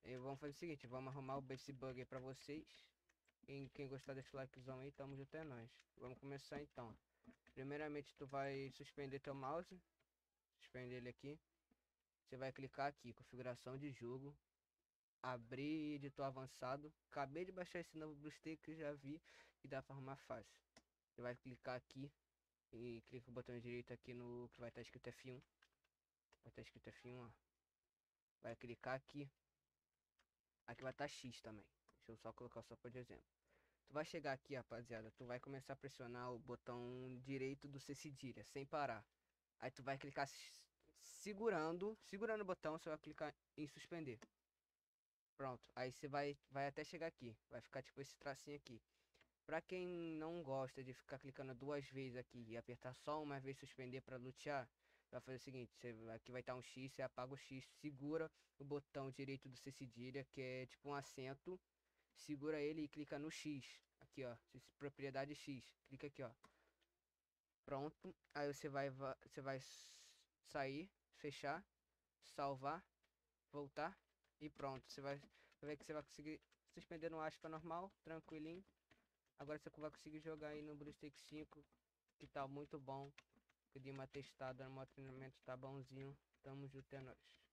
E vamos fazer o seguinte, vamos arrumar esse bug aí pra vocês. Quem gostar, deixa o likezão aí, tamo junto, é nóis. Vamos começar então. Primeiramente, tu vai suspender teu mouse. Suspender ele aqui. Você vai clicar aqui, configuração de jogo. Abrir editor avançado. Acabei de baixar esse novo BlueStacks que já vi e dá pra arrumar fácil. Você vai clicar aqui e clica o botão direito aqui no que vai estar escrito F1. Vai estar escrito F1, ó. Vai clicar aqui. Aqui vai estar X também. Deixa eu só colocar só por exemplo. Tu vai chegar aqui, rapaziada. Tu vai começar a pressionar o botão direito do C cedilha, sem parar. Aí tu vai clicar segurando o botão, você vai clicar em suspender. Pronto. Aí você vai até chegar aqui. Vai ficar tipo esse tracinho aqui. Pra quem não gosta de ficar clicando duas vezes aqui e apertar só uma vez suspender para lutear, vai fazer o seguinte, aqui vai estar um X, você apaga o X, segura o botão direito do C cedilha, que é tipo um acento, segura ele e clica no X, aqui ó, propriedade X, clica aqui ó. Pronto, aí você vai sair, fechar, salvar, voltar e pronto, você vai ver que você vai conseguir suspender no aspa normal, tranquilinho. Agora você vai conseguir jogar aí no BlueStacks 5, que tá muito bom. Que dei uma testada no meu treinamento, tá bonzinho. Tamo junto, é nóis.